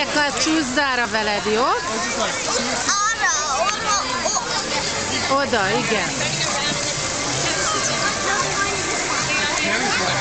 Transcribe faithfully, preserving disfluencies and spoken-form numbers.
Megyek a csúszdára veled, jó? Arra, oda, Oda, igen.